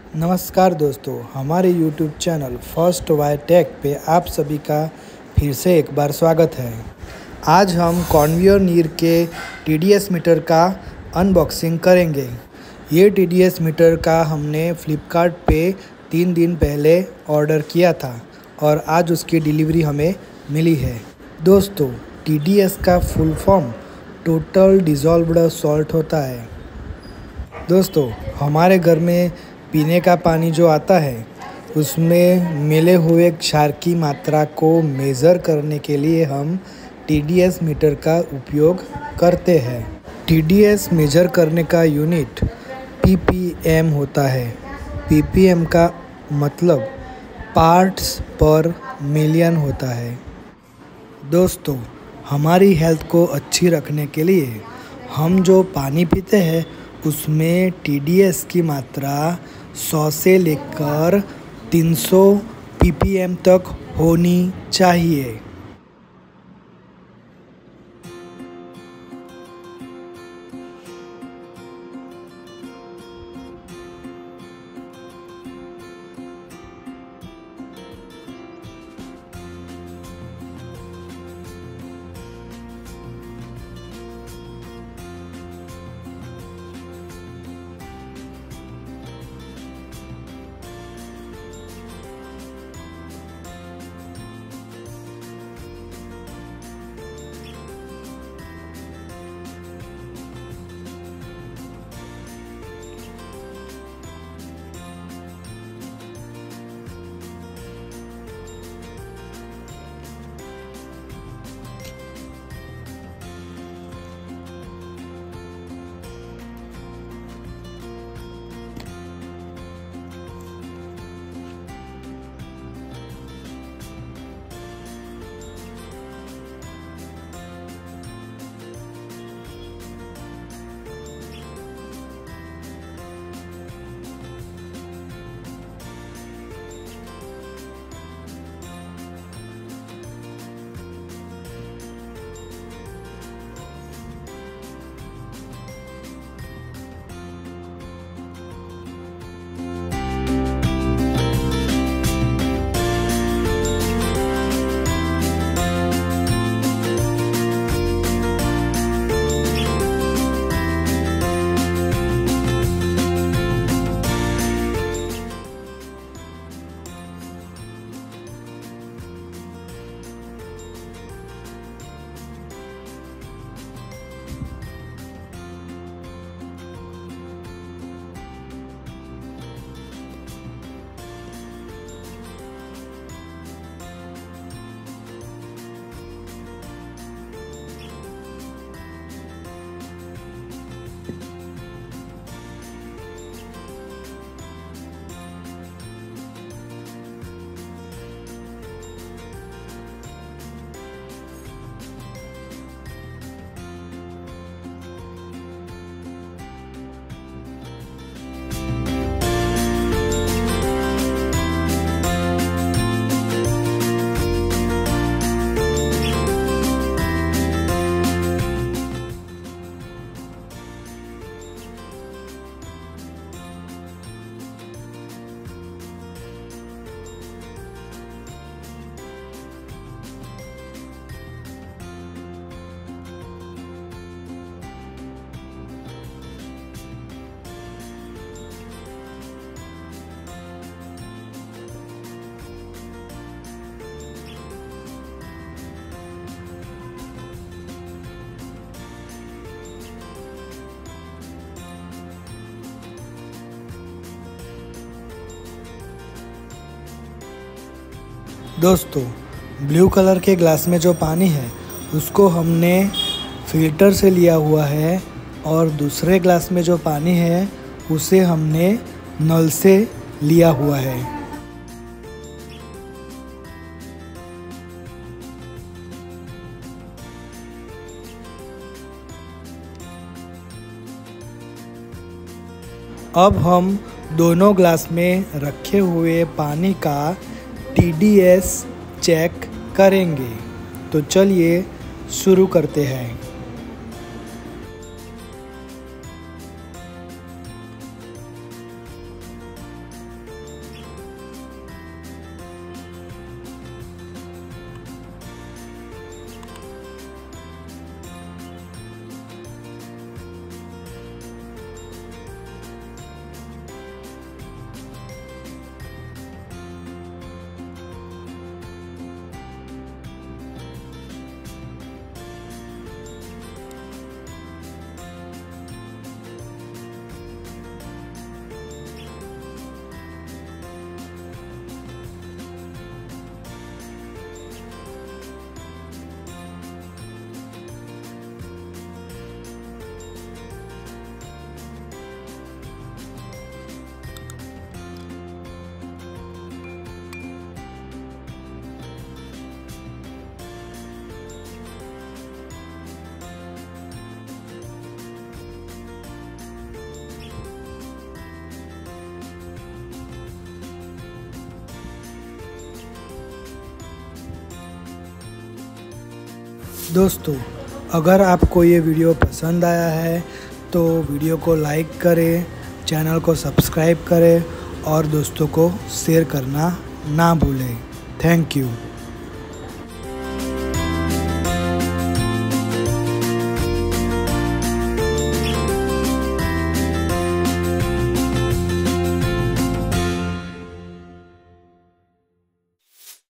नमस्कार दोस्तों, हमारे YouTube channel first Y tech पे आप सभी का फिर से एक बार स्वागत है। आज हम कॉन्वेयर नीर के TDS मीटर का अनबॉक्सिंग करेंगे। ये TDS मीटर का हमने फ्लिपकार्ट पे 3 दिन पहले ऑर्डर किया था और आज उसकी डिलीवरी हमें मिली है। दोस्तों, TDS का full form total dissolved salt होता है। दोस्तों, हमारे घर में पीने का पानी जो आता है उसमें मिले हुए क्षार की मात्रा को मेज़र करने के लिए हम TDS मीटर का उपयोग करते हैं। TDS मेज़र करने का यूनिट ppm होता है। ppm का मतलब पार्ट्स पर मिलियन होता है। दोस्तों, हमारी हेल्थ को अच्छी रखने के लिए हम जो पानी पीते हैं उसमें TDS की मात्रा 100 से लेकर 300 ppm तक होनी चाहिए। दोस्तों, ब्लू कलर के ग्लास में जो पानी है उसको हमने फिल्टर से लिया हुआ है और दूसरे ग्लास में जो पानी है उसे हमने नल से लिया हुआ है। अब हम दोनों ग्लास में रखे हुए पानी का TDS चेक करेंगे। तो चलिए शुरू करते हैं। दोस्तों, अगर आपको ये वीडियो पसंद आया है तो वीडियो को लाइक करें, चैनल को सब्सक्राइब करें और दोस्तों को शेयर करना ना भूलें। Thank you.